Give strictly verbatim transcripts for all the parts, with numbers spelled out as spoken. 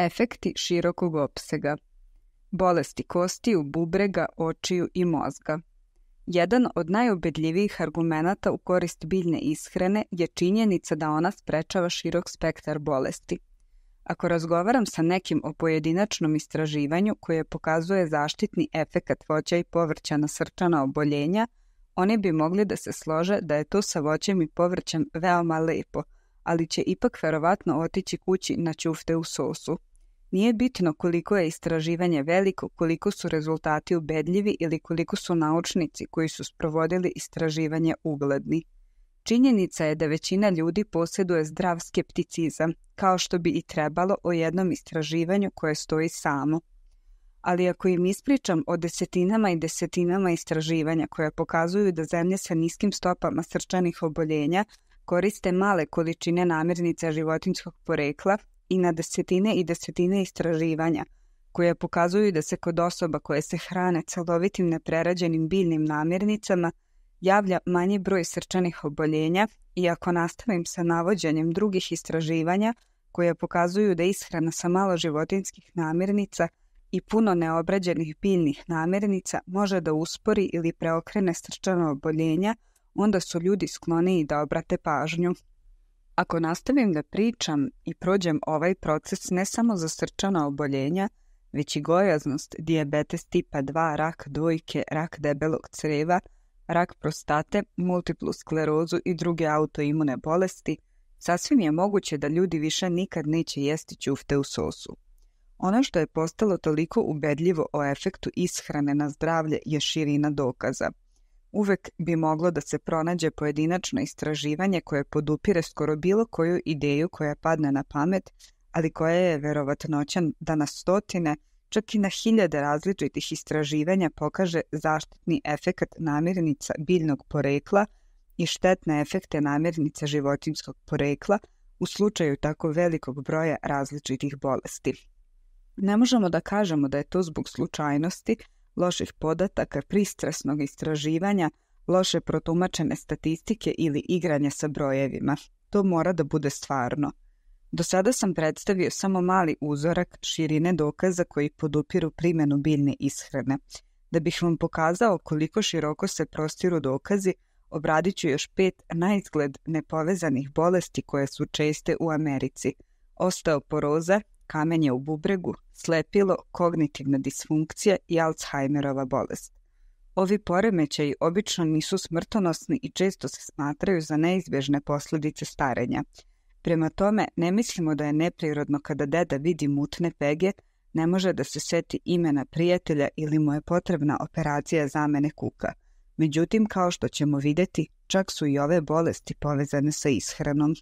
Efekti širokog opsega. Bolesti kostiju, bubrega, očiju i mozga. Jedan od najubedljivijih argumenata u korist biljne ishrane je činjenica da ona sprečava širok spektar bolesti. Ako razgovaram sa nekim o pojedinačnom istraživanju koje pokazuje zaštitni efekat voća i povrća na srčana oboljenja, oni bi mogli da se slože da je to sa voćem i povrćem veoma lepo, ali će ipak verovatno otići kući na ćufte u sosu. Nije bitno koliko je istraživanje veliko, koliko su rezultati ubedljivi ili koliko su naučnici koji su sprovodili istraživanje ugledni. Činjenica je da većina ljudi posjeduje zdrav skepticizam, kao što bi i trebalo o jednom istraživanju koje stoji samo. Ali ako im ispričam o desetinama i desetinama istraživanja koja pokazuju da zemlje sa niskim stopama srčanih oboljenja koriste male količine namirnica životinjskog porekla i na desetine i desetine istraživanja koje pokazuju da se kod osoba koje se hrane celovitim neprerađenim biljnim namirnicama javlja manji broj srčanih oboljenja, i ako nastavim sa navođenjem drugih istraživanja koje pokazuju da ishrana sa malo životinjskih namirnica i puno neobrađenih biljnih namirnica može da uspori ili preokrene srčana oboljenja, onda su ljudi skloniji da obrate pažnju. Ako nastavim da pričam i prođem ovaj proces ne samo za srčana oboljenja, već i gojaznost, dijabetes tipa dva, rak dojke, rak debelog creva, rak prostate, multiplu sklerozu i druge autoimune bolesti, sasvim je moguće da ljudi više nikad neće jesti ćufte u sosu. Ono što je postalo toliko ubedljivo o efektu ishrane na zdravlje je širina dokaza. Uvek bi moglo da se pronađe pojedinačno istraživanje koje podupire skoro bilo koju ideju koja padne na pamet, ali koja je verovatnoća da na stotine, čak i na hiljade različitih istraživanja pokaže zaštitni efekat namirnica biljnog porekla i štetne efekte namirnica životinjskog porekla u slučaju tako velikog broja različitih bolesti. Ne možemo da kažemo da je to zbog slučajnosti, loših podataka, pristrasnog istraživanja, loše protumačene statistike ili igranja sa brojevima. To mora da bude stvarno. Do sada sam predstavio samo mali uzorak širine dokaza koji podupiru primjenu biljne ishrane. Da bih vam pokazao koliko široko se prostiru dokazi, obradit ću još pet naizgled nepovezanih bolesti koje su česte u Americi: osteoporoza, kamenje u bubregu, slepilo, kognitivna disfunkcija i Alzheimerova bolest. Ovi poremećaji obično nisu smrtonosni i često se smatraju za neizbježne posljedice starenja. Prema tome, ne mislimo da je neprirodno kada deda vidi mutne pege, ne može da se seti imena prijatelja ili mu je potrebna operacija zamene kuka. Međutim, kao što ćemo vidjeti, čak su i ove bolesti povezane sa ishranom.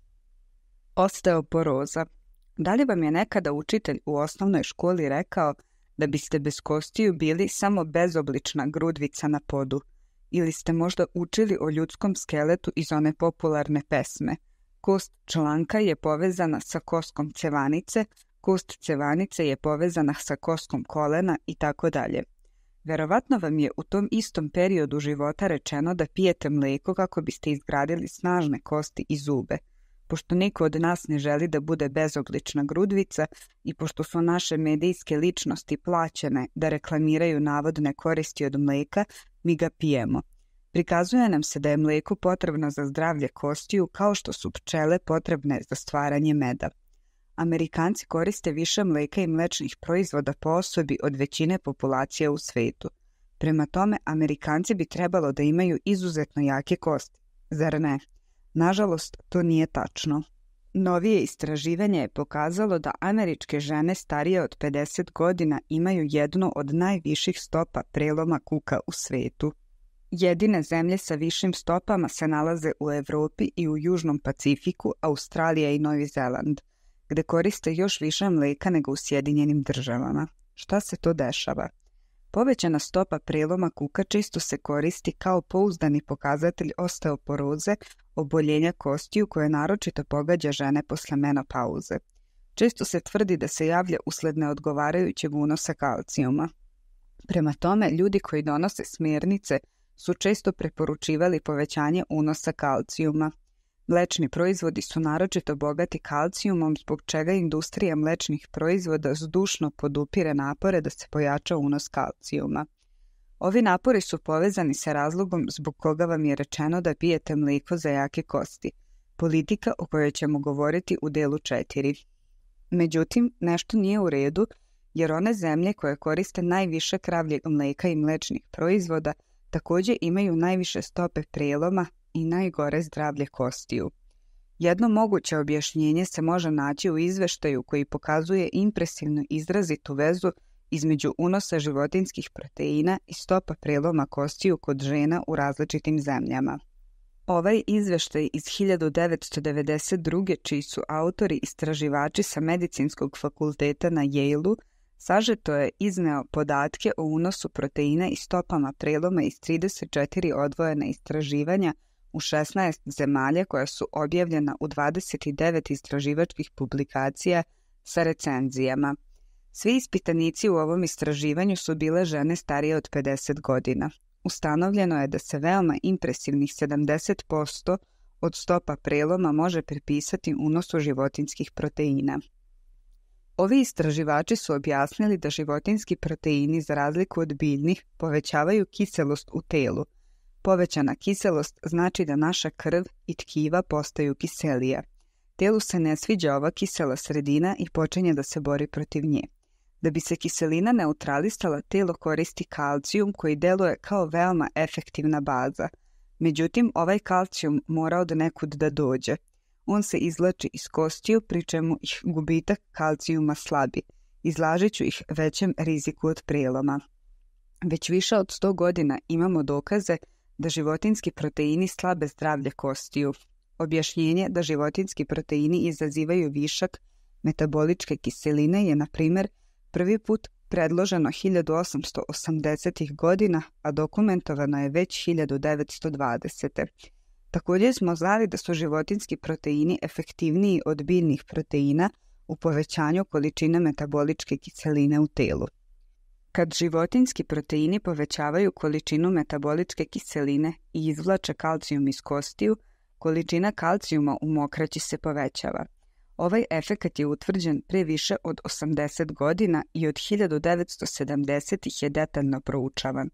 Osteoporoza. Da li vam je nekada učitelj u osnovnoj školi rekao da biste bez kostiju bili samo bezoblična grudvica na podu? Ili ste možda učili o ljudskom skeletu iz one popularne pesme? Kost članka je povezana sa koskom cevanice, kost cevanice je povezana sa koskom kolena i tako dalje. Verovatno vam je u tom istom periodu života rečeno da pijete mlijeko kako biste izgradili snažne kosti i zube. Pošto niko od nas ne želi da bude bezoblična grudvica i pošto su naše medijske ličnosti plaćene da reklamiraju navodne koristi od mlijeka, mi ga pijemo. Prikazuje nam se da je mlijeko potrebno za zdravlje kostiju kao što su pčele potrebne za stvaranje meda. Amerikanci koriste više mlijeka i mlečnih proizvoda po osobi od većine populacije u svetu. Prema tome, Amerikanci bi trebalo da imaju izuzetno jake kosti. Zar ne? Nažalost, to nije tačno. Novije istraživanje je pokazalo da američke žene starije od pedeset godina imaju jednu od najviših stopa preloma kuka u svetu. Jedine zemlje sa višim stopama se nalaze u Evropi i u Južnom Pacifiku, Australija i Novi Zeland, gde koriste još više mlijeka nego u Sjedinjenim državama. Šta se to dešava? Povećana stopa preloma kuka čisto se koristi kao pouzdani pokazatelj osteoporoze, oboljenja kostiju koje naročito pogađa žene posle menopauze. Često se tvrdi da se javlja usled neodgovarajućeg unosa kalcijuma. Prema tome, ljudi koji donose smjernice su često preporučivali povećanje unosa kalcijuma. Mlečni proizvodi su naročito bogati kalcijumom, zbog čega industrija mlečnih proizvoda zdušno podupire napore da se pojača unos kalcijuma. Ovi napori su povezani sa razlogom zbog koga vam je rečeno da pijete mlijeko za jake kosti, politika o kojoj ćemo govoriti u delu četiri. Međutim, nešto nije u redu, jer one zemlje koje koriste najviše kravljeg mlijeka i mlečnih proizvoda također imaju najviše stope preloma i najgore zdravlje kostiju. Jedno moguće objašnjenje se može naći u izveštaju koji pokazuje impresivnu izrazitu vezu između unosa životinjskih proteina i stopa preloma kostiju kod žena u različitim zemljama. Ovaj izveštaj iz hiljadu devetsto devedeset druge čiji su autori istraživači sa medicinskog fakulteta na Yale-u, sažeto je izneo podatke o unosu proteina i stopama preloma iz trideset četiri odvojena istraživanja u šesnaest zemalja koja su objavljena u dvadeset devet istraživačkih publikacija sa recenzijama. Svi ispitanici u ovom istraživanju su bile žene starije od pedeset godina. Ustanovljeno je da se veoma impresivnih sedamdeset posto od stopa preloma može pripisati unosu životinjskih proteina. Ovi istraživači su objasnili da životinjski proteini, za razliku od biljnih, povećavaju kiselost u telu. Povećana kiselost znači da naša krv i tkiva postaju kiselija. Telu se ne sviđa ova kisela sredina i počinje da se bori protiv nje. Da bi se kiselina neutralisala, telo koristi kalcijum koji deluje kao veoma efektivna baza. Međutim, ovaj kalcijum mora od nekud da dođe. On se izvlači iz kostiju, pri čemu ih gubitak kalcijuma slabi. Izlažit ću ih većem riziku od preloma. Već više od sto godina imamo dokaze da životinjski proteini slabe zdravlje kostiju. Objašnjenje da životinjski proteini izazivaju višak metaboličke kiseline je, na primjer, prvi put predloženo hiljadu osamsto osamdesetih godina, a dokumentovano je već hiljadu devetsto dvadesete. Također smo znali da su životinjski proteini efektivniji od biljnih proteina u povećanju količine metaboličke kiseline u telu. Kad životinjski proteini povećavaju količinu metaboličke kiseline i izvlače kalcijum iz kostiju, količina kalcijuma u mokraći se povećava. Ovaj efekat je utvrđen pre više od osamdeset godina i od hiljadu devetsto sedamdesetih je detaljno proučavan.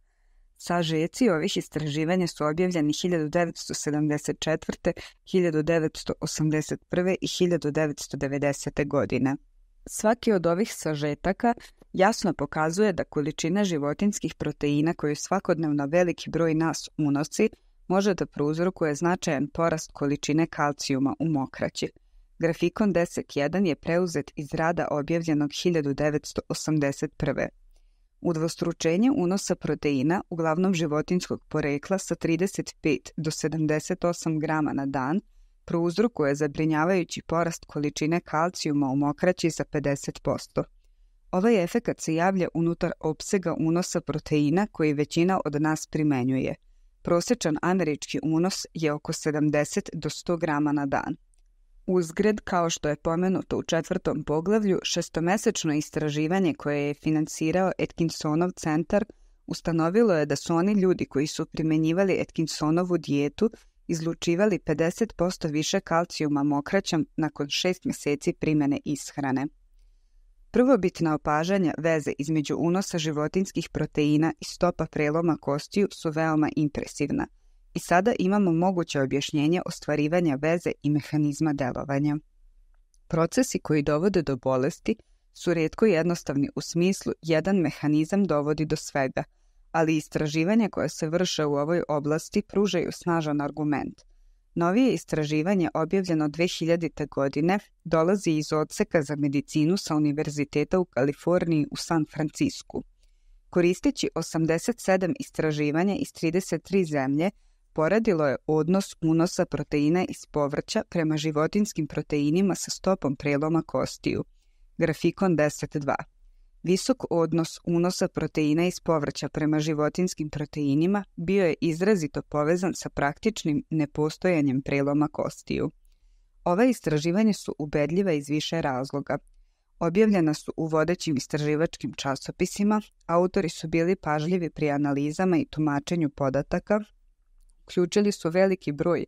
Sažeci ovih istraživanja su objavljeni hiljadu devetsto sedamdeset četvrte, hiljadu devetsto osamdeset prve i hiljadu devetsto devedesete godine. Svaki od ovih sažetaka jasno pokazuje da količina životinjskih proteina koju svakodnevno veliki broj nas unosi može da prouzrokuje značajan porast količine kalcijuma u mokraći. Grafikon deset jedan je preuzet iz rada objavljenog hiljadu devetsto osamdeset prve. Udvostručenje unosa proteina, uglavnom životinjskog porekla, sa trideset pet do sedamdeset osam grama na dan prouzrokuje zabrinjavajući porast količine kalcijuma u mokraći za pedeset posto. Ovaj efekat se javlja unutar opsega unosa proteina koji većina od nas primenjuje. Prosječan američki unos je oko sedamdeset do sto grama na dan. Uzgred, kao što je pomenuto u četvrtom poglavlju, šestomesečno istraživanje koje je finansirao Atkinsonov centar ustanovilo je da su oni ljudi koji su primenjivali Atkinsonovu dijetu izlučivali pedeset posto više kalcijuma mokraćom nakon šest mjeseci primjene ishrane. Prvobitna opažanja veze između unosa životinjskih proteina i stopa preloma kostiju su veoma impresivna. I sada imamo moguće objašnjenje ostvarivanja veze i mehanizma delovanja. Procesi koji dovode do bolesti su rijetko jednostavni u smislu jedan mehanizam dovodi do svega, ali istraživanja koja se vrše u ovoj oblasti pružaju snažan argument. Novije istraživanje objavljeno dve hiljadite. godine dolazi iz odseka za medicinu sa Univerziteta u Kaliforniji u San Francisku. Koristeći osamdeset sedam istraživanja iz trideset tri zemlje, poredilo je odnos unosa proteina iz povrća prema životinjskim proteinima sa stopom preloma kostiju. Grafikon deset dva. Visok odnos unosa proteina iz povrća prema životinjskim proteinima bio je izrazito povezan sa praktičnim nepostojanjem preloma kostiju. Ova istraživanja su ubedljiva iz više razloga. Objavljena su u vodećim istraživačkim časopisima, autori su bili pažljivi pri analizama i tumačenju podataka, uključili su veliki broj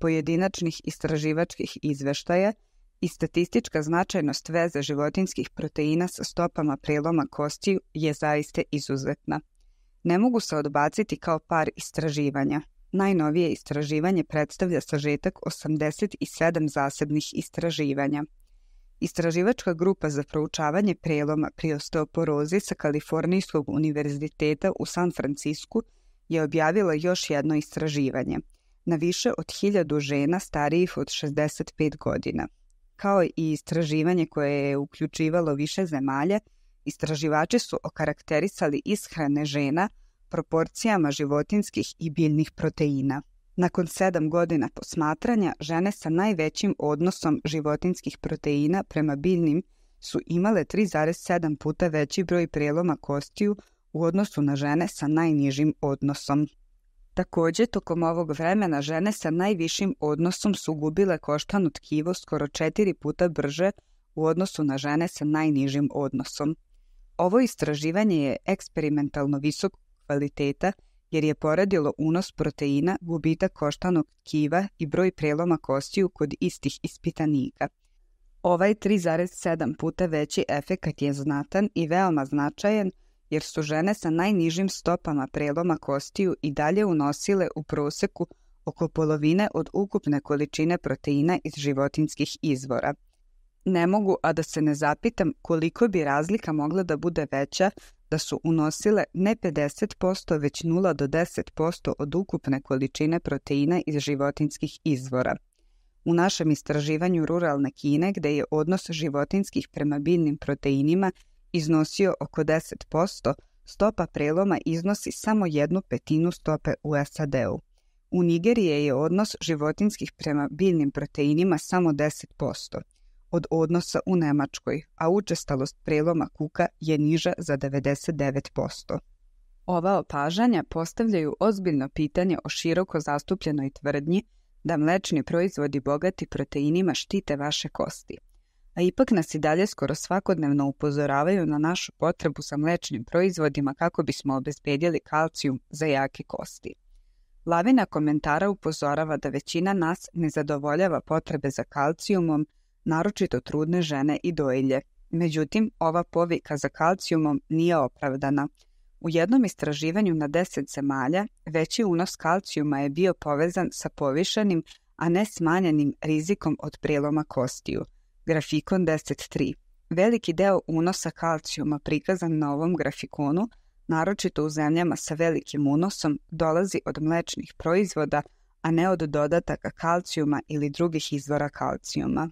pojedinačnih istraživačkih izveštaja i statistička značajnost veze životinjskih proteina sa stopama preloma kostiju je zaista izuzetna. Ne mogu se odbaciti kao par istraživanja. Najnovije istraživanje predstavlja sažetak osamdeset sedam zasebnih istraživanja. Istraživačka grupa za proučavanje preloma pri osteoporozi sa Kalifornijskog univerziteta u San Francisku je objavila još jedno istraživanje na više od hiljadu žena starijih od šezdeset pet godina. Kao i istraživanje koje je uključivalo više zemalja, istraživači su okarakterisali ishrane žena proporcijama životinjskih i biljnih proteina. Nakon sedam godina posmatranja, žene sa najvećim odnosom životinjskih proteina prema biljnim su imale tri zarez sedam puta veći broj preloma kostiju u odnosu na žene sa najnižim odnosom. Također, tokom ovog vremena žene sa najvišim odnosom su gubile koštano tkivo skoro četiri puta brže u odnosu na žene sa najnižim odnosom. Ovo istraživanje je eksperimentalno visokog kvaliteta jer je poredilo unos proteina, gubitak koštanog tkiva i broj preloma kostiju kod istih ispitanika. Ovaj tri zarez sedam puta veći efekat je znatan i veoma značajan jer su žene sa najnižim stopama preloma kostiju i dalje unosile u proseku oko polovine od ukupne količine proteina iz životinjskih izvora. Ne mogu, a da se ne zapitam koliko bi razlika mogla da bude veća da su unosile ne pedeset posto već nula do deset posto od ukupne količine proteina iz životinjskih izvora. U našem istraživanju ruralne Kine, gde je odnos životinjskih prema biljnim proteinima iznosio oko deset posto, stopa preloma iznosi samo jednu petinu stope u S A D-u. U Nigeriji je odnos životinjskih prema biljnim proteinima samo deset posto od odnosa u Nemačkoj, a učestalost preloma kuka je niža za devedeset devet posto. Ova opažanja postavljaju ozbiljno pitanje o široko zastupljenoj tvrdnji da mlečni proizvodi bogati proteinima štite vaše kosti. A ipak nas i dalje skoro svakodnevno upozoravaju na našu potrebu za mlečnim proizvodima kako bismo obezbedili kalcijum za jake kosti. Lavina komentara upozorava da većina nas ne zadovoljava potrebe za kalcijumom, naročito trudne žene i dojilje. Međutim, ova povika za kalcijumom nije opravdana. U jednom istraživanju na deset zemalja, veći unos kalcijuma je bio povezan sa povišenim, a ne smanjenim rizikom od preloma kostiju. Grafikon deset tri. Veliki deo unosa kalcijuma prikazan na ovom grafikonu, naročito u zemljama sa velikim unosom, dolazi od mlečnih proizvoda, a ne od dodataka kalcijuma ili drugih izvora kalcijuma.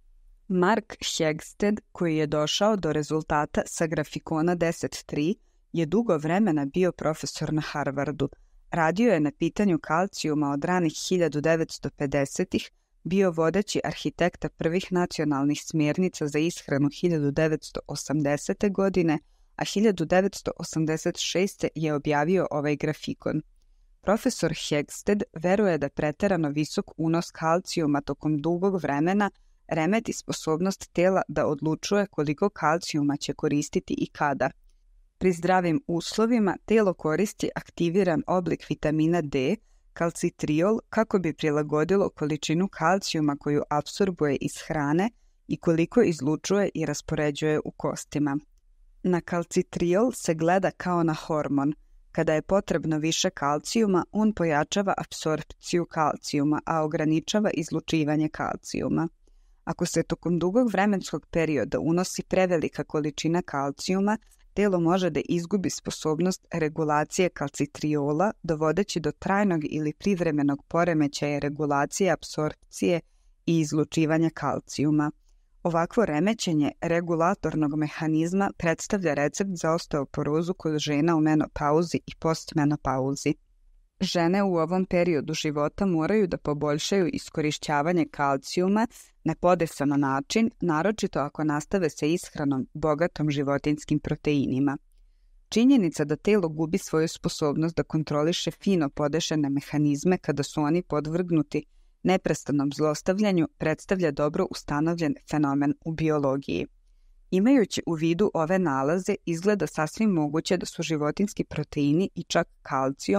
Mark Hegsted, koji je došao do rezultata sa grafikona deset tri, je dugo vremena bio profesor na Harvardu. Radio je na pitanju kalcijuma od ranih hiljadu devetsto pedesetih, bio vodeći arhitekta prvih nacionalnih smjernica za ishranu hiljadu devetsto osamdesete. godine, a hiljadu devetsto osamdeset šeste. je objavio ovaj grafikon. Profesor Hegsted veruje da preterano visok unos kalcijuma tokom dugog vremena remeti sposobnost tela da odlučuje koliko kalcijuma će koristiti i kada. Pri zdravim uslovima telo koristi aktiviran oblik vitamina D, kalcitriol, kako bi prilagodilo količinu kalcijuma koju apsorbuje iz hrane i koliko izlučuje i raspoređuje u kostima. Na kalcitriol se gleda kao na hormon. Kada je potrebno više kalcijuma, on pojačava apsorpciju kalcijuma, a ograničava izlučivanje kalcijuma. Ako se tokom dugog vremenskog perioda unosi prevelika količina kalcijuma, telo može da izgubi sposobnost regulacije kalcitriola, dovodeći do trajnog ili privremenog poremećaja regulacije apsorpcije i izlučivanja kalcijuma. Ovakvo remećenje regulatornog mehanizma predstavlja recept za osteoporozu kod žena u menopauzi i postmenopauzi. Žene u ovom periodu života moraju da poboljšaju iskorišćavanje kalcijuma na podesan način, naročito ako nastave sa ishranom bogatom životinjskim proteinima. Činjenica da telo gubi svoju sposobnost da kontroliše fino podešene mehanizme kada su oni podvrgnuti neprestanom zlostavljanju predstavlja dobro ustanovljen fenomen u biologiji. Imajući u vidu ove nalaze, izgleda sasvim moguće da su životinjski proteini i čak kalcijum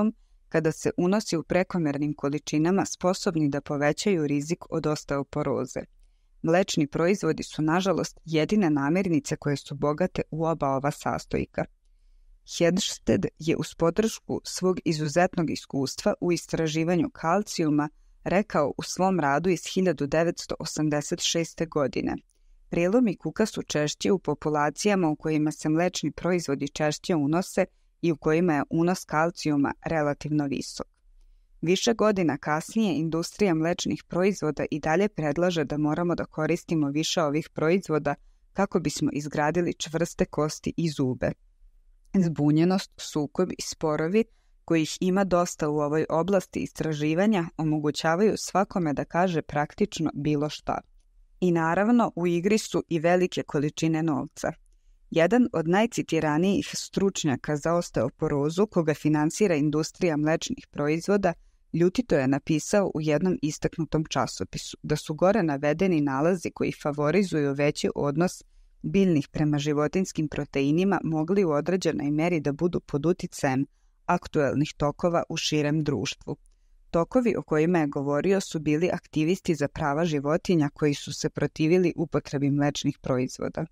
kada se unosi u prekomernim količinama sposobni da povećaju rizik od osteoporoze. Mlečni proizvodi su, nažalost, jedine namirnice koje su bogate u oba ova sastojka. Hersted je uz podršku svog izuzetnog iskustva u istraživanju kalcijuma rekao u svom radu iz hiljadu devetsto osamdeset šeste. godine. Prelomi kuka su češći u populacijama u kojima se mlečni proizvodi češće unose i u kojima je unos kalcijuma relativno visok. Više godina kasnije industrija mlečnih proizvoda i dalje predlaže da moramo da koristimo više ovih proizvoda kako bismo izgradili čvrste kosti i zube. Zbunjenost, sukob i sporovi, kojih ima dosta u ovoj oblasti istraživanja, omogućavaju svakome da kaže praktično bilo šta. I naravno, u igri su i velike količine novca. Jedan od najcitiranijih stručnjaka za osteoporozu, koga finansira industrija mlečnih proizvoda, ljutito je napisao u jednom istaknutom časopisu da su gore navedeni nalazi koji favorizuju veći odnos biljnih prema životinjskim proteinima mogli u određenoj meri da budu pod uticajem aktuelnih tokova u širem društvu. Tokovi o kojima je govorio su bili aktivisti za prava životinja koji su se protivili upotrebi mlečnih proizvoda.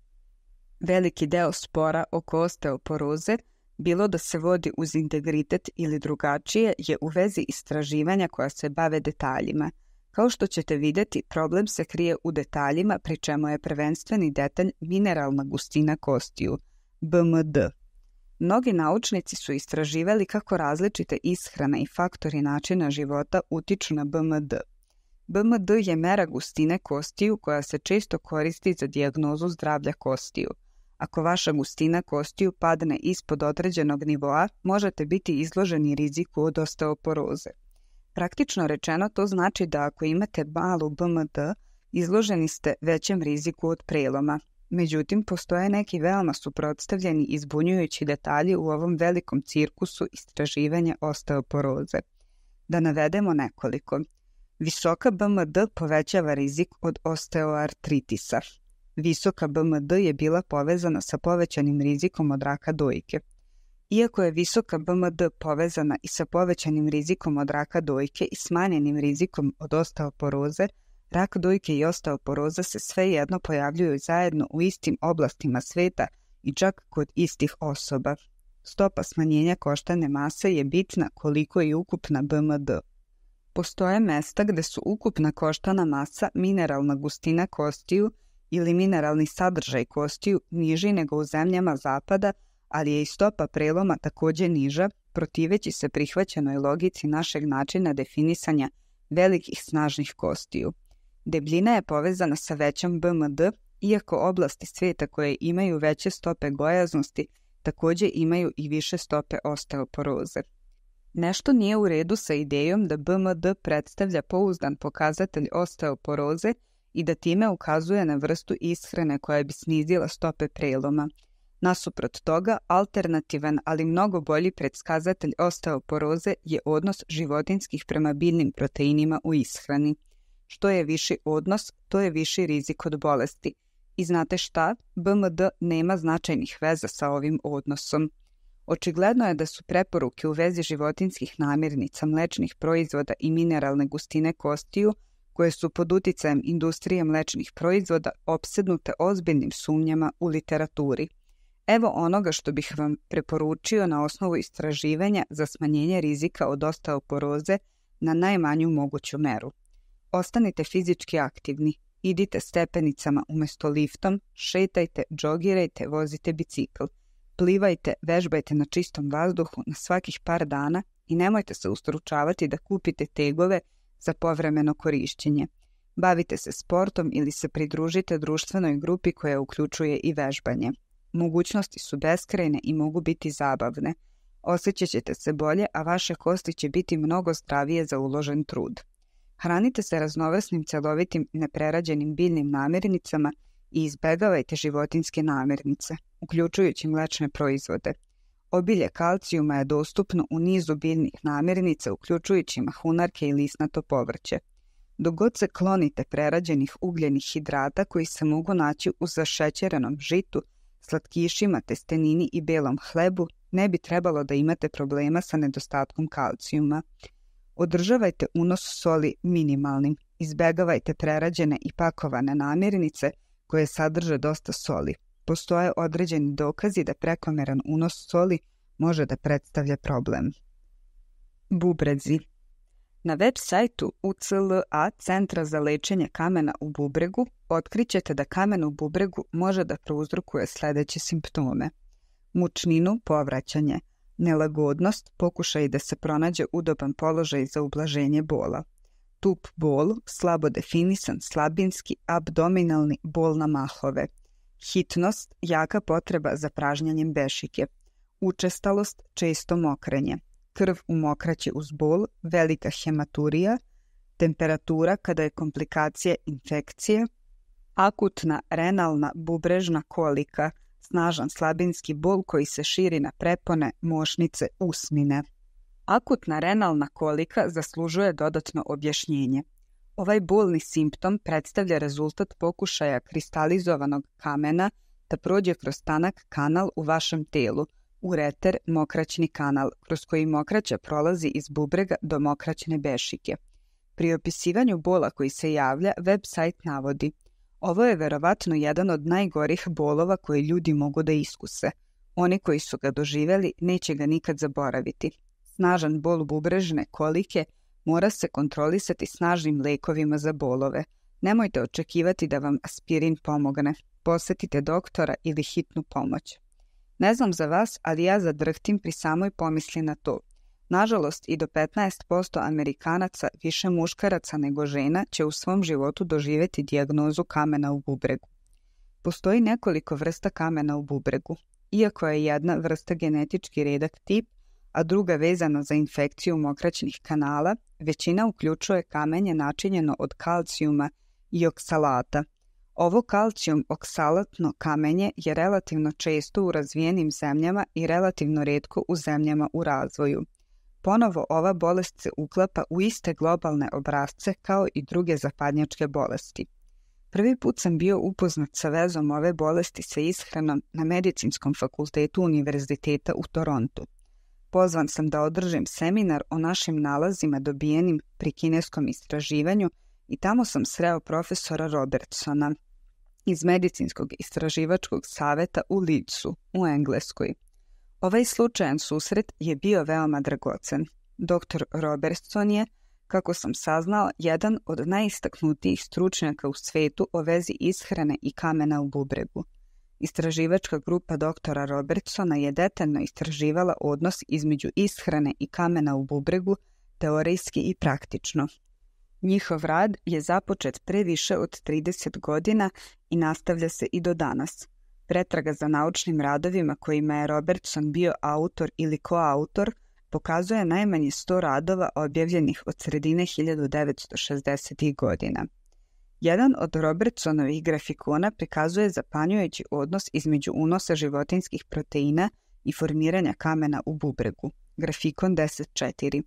Veliki deo spora oko osteoporoze, bilo da se vodi uz integritet ili drugačije, je u vezi istraživanja koja se bave detaljima. Kao što ćete vidjeti, problem se krije u detaljima, pri čemu je prvenstveni detalj mineralna gustina kostiju, B M D. Mnogi naučnici su istraživali kako različite ishrane i faktori načina života utiču na B M D. B M D je mera gustine kostiju koja se često koristi za dijagnozu zdravlja kostiju. Ako vaša gustina kostiju padne ispod određenog nivoa, možete biti izloženi riziku od osteoporoze. Praktično rečeno, to znači da ako imate malu B M D, izloženi ste većem riziku od preloma. Međutim, postoje neki veoma suprotstavljeni i zbunjujući detalji u ovom velikom cirkusu istraživanja osteoporoze. Da navedemo nekoliko. Visoka B M D povećava rizik od osteoartritisa. Visoka B M D je bila povezana sa povećanim rizikom od raka dojke. Iako je visoka B M D povezana i sa povećanim rizikom od raka dojke i smanjenim rizikom od osteoporoze, rak dojke i osteoporoza se svejedno pojavljuju zajedno u istim oblastima sveta i čak kod istih osoba. Stopa smanjenja koštane mase je bitna koliko i ukupna B M D. Postoje mesta gde su ukupna koštana masa, mineralna gustina kostiju ili mineralni sadržaj kostiju niži nego u zemljama zapada, ali je i stopa preloma također niža, protiveći se prihvaćenoj logici našeg načina definisanja velikih snažnih kostiju. Debljina je povezana sa većom B M D, iako oblasti svijeta koje imaju veće stope gojaznosti također imaju i više stope osteoporoze. Nešto nije u redu sa idejom da B M D predstavlja pouzdan pokazatelj osteoporoze i da time ukazuje na vrstu ishrane koja bi snizila stope preloma. Nasuprot toga, alternativan, ali mnogo bolji predskazatelj osteoporoze je odnos životinjskih prema biljnim proteinima u ishrani. Što je viši odnos, to je viši rizik od bolesti. I znate šta? B M D nema značajnih veza sa ovim odnosom. Očigledno je da su preporuke u vezi životinjskih namirnica, mlečnih proizvoda i mineralne gustine kostiju, koje su pod uticajem industrije mlečnih proizvoda, opsednute ozbiljnim sumnjama u literaturi. Evo onoga što bih vam preporučio na osnovu istraživanja za smanjenje rizika od osteoporoze na najmanju moguću meru. Ostanite fizički aktivni, idite stepenicama umjesto liftom, šetajte, džogirajte, vozite bicikl. Plivajte, vežbajte na čistom vazduhu na svakih par dana i nemojte se ustručavati da kupite tegove za povremeno korišćenje. Bavite se sportom ili se pridružite društvenoj grupi koja uključuje i vežbanje. Mogućnosti su beskrajne i mogu biti zabavne. Osjećat ćete se bolje, a vaše kosti će biti mnogo zdravije za uložen trud. Hranite se raznovrsnim celovitim neprerađenim biljnim namirnicama i izbegavajte životinjske namirnice, uključujući mlečne proizvode. Obilje kalcijuma je dostupno u nizu biljnih namirnica, uključujući mahunarke i lisnato povrće. Dok god se klonite prerađenih ugljenih hidrata koji se mogu naći u zašećerenom žitu, slatkišima, testenini i belom hlebu, ne bi trebalo da imate problema sa nedostatkom kalcijuma. Održavajte unos soli minimalnim. Izbegavajte prerađene i pakovane namirnice koje sadrže dosta soli. Postoje određeni dokazi da prekomeran unos soli može da predstavlja problem. Bubrezi. Na web sajtu U C L A Centra za lečenje kamena u bubregu otkrićete da kamen u bubregu može da prouzrokuje sledeće simptome: mučninu, povraćanje, nelagodnost, pokušaj da se pronađe udoban položaj za ublaženje bola, tup bol, slabo definisan, slabinski, abdominalni bol na mahove, hitnost, jaka potreba za pražnjanjem bešike, učestalost, često mokrenje, krv u mokraći uz bol, velika hematurija, temperatura kada je komplikacija infekcije, akutna renalna bubrežna kolika, snažan slabinski bol koji se širi na prepone, mošnice, usnine. Akutna renalna kolika zaslužuje dodatno objašnjenje. Ovaj bolni simptom predstavlja rezultat pokušaja kristalizovanog kamena da prođe kroz tanak kanal u vašem telu, ureter, mokraćni kanal, kroz koji mokraća prolazi iz bubrega do mokraćne bešike. Pri opisivanju bola koji se javlja, web sajt navodi: ovo je verovatno jedan od najgorih bolova koje ljudi mogu da iskuse. Oni koji su ga doživeli neće ga nikad zaboraviti. Snažan bol bubrežne kolike mora se kontrolisati snažnim lekovima za bolove. Nemojte očekivati da vam aspirin pomogne. Posetite doktora ili hitnu pomoć. Ne znam za vas, ali ja zadrhtim pri samoj pomisli na to. Nažalost, i do petnaest posto Amerikanaca, više muškaraca nego žena, će u svom životu doživjeti dijagnozu kamena u bubregu. Postoji nekoliko vrsta kamena u bubregu. Iako je jedna vrsta genetički redak tip, a druga vezana za infekciju mokraćnih kanala, većina uključuje kamenje načinjeno od kalcijuma i oksalata. Ovo kalcijum oksalatno kamenje je relativno često u razvijenim zemljama i relativno retko u zemljama u razvoju. Ponovo ova bolest se uklapa u iste globalne obrasce kao i druge zapadnjačke bolesti. Prvi put sam bio upoznat sa vezom ove bolesti sa ishranom na Medicinskom fakultetu Univerziteta u Torontu. Pozvan sam da održim seminar o našim nalazima dobijenim pri kineskom istraživanju i tamo sam sreo profesora Robertsona iz Medicinskog istraživačkog saveta u Leedsu, u Engleskoj. Ovaj slučajan susret je bio veoma dragocen. doktor Robertson je, kako sam saznao, jedan od najistaknutijih stručnjaka u svetu o vezi ishrane i kamena u bubregu. Istraživačka grupa doktora Robertsona je detaljno istraživala odnos između ishrane i kamena u bubregu, teorijski i praktično. Njihov rad je započet pre više od trideset godina i nastavlja se i do danas. Pretraga za naučnim radovima kojima je Robertson bio autor ili koautor pokazuje najmanje sto radova objavljenih od sredine hiljadu devetsto šezdesetih godina. Jedan od Robertsonovih grafikona prikazuje zapanjujući odnos između unosa životinjskih proteina i formiranja kamena u bubregu. Grafikon deset četiri.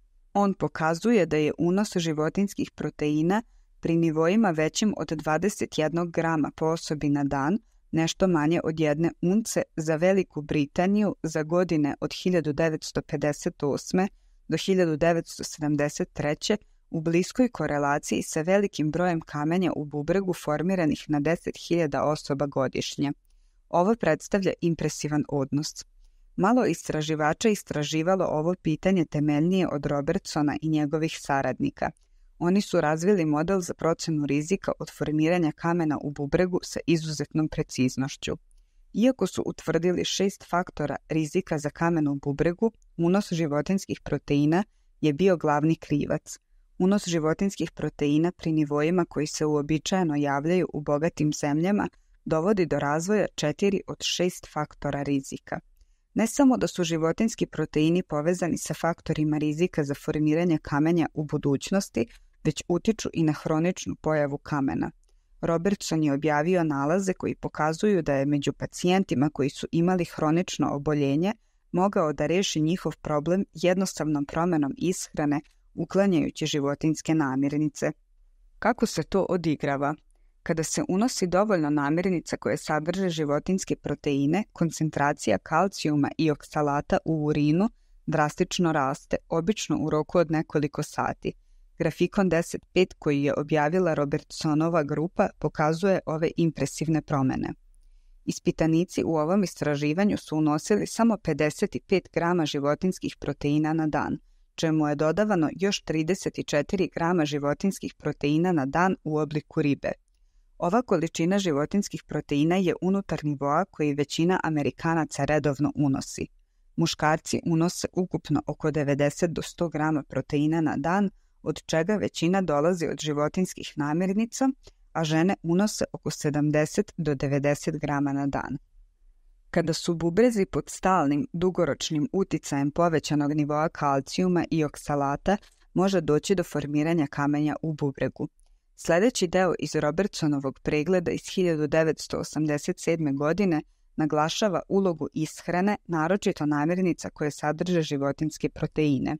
On pokazuje da je unos životinjskih proteina pri nivoima većim od dvadeset jedan grama po osobi na dan, nešto manje od jedne unce za Veliku Britaniju za godine od hiljadu devetsto pedeset osme do hiljadu devetsto sedamdeset treće u bliskoj korelaciji sa velikim brojem kamenja u bubregu formiranih na deset hiljada osoba godišnje. Ovo predstavlja impresivan odnos. Malo istraživača istraživalo ovo pitanje temeljnije od Robertsona i njegovih saradnika. Oni su razvili model za procenu rizika od formiranja kamena u bubregu sa izuzetnom preciznošću. Iako su utvrdili šest faktora rizika za kamen u bubregu, unos životinjskih proteina je bio glavni krivac. Unos životinjskih proteina pri nivoima koji se uobičajeno javljaju u bogatim zemljama dovodi do razvoja četiri od šest faktora rizika. Ne samo da su životinjski proteini povezani sa faktorima rizika za formiranje kamenja u budućnosti, već utiču i na hroničnu pojavu kamena. Robertson je objavio nalaze koji pokazuju da je među pacijentima koji su imali hronično oboljenje mogao da reši njihov problem jednostavnom promenom ishrane uklanjajući životinjske namirnice. Kako se to odigrava? Kada se unosi dovoljno namirnica koje sadrže životinjske proteine, koncentracija kalcijuma i oksalata u urinu drastično raste, obično u roku od nekoliko sati. Grafikon deset pet koji je objavila Robertsonova grupa pokazuje ove impresivne promene. Ispitanici u ovom istraživanju su unosili samo pedeset pet grama životinjskih proteina na dan, čemu je dodavano još trideset četiri grama životinjskih proteina na dan u obliku ribe. Ova količina životinjskih proteina je unutar nivoa koji većina Amerikanaca redovno unosi. Muškarci unose ukupno oko devedeset do sto grama proteina na dan, od čega većina dolazi od životinjskih namirnica, a žene unose oko sedamdeset do devedeset grama na dan. Kada su bubrezi pod stalnim, dugoročnim uticajem povećanog nivoa kalcijuma i oksalata, može doći do formiranja kamenja u bubregu. Sljedeći deo iz Robertsonovog pregleda iz hiljadu devetsto osamdeset sedme. godine naglašava ulogu ishrane, naročito namirnica koje sadrže životinjske proteine.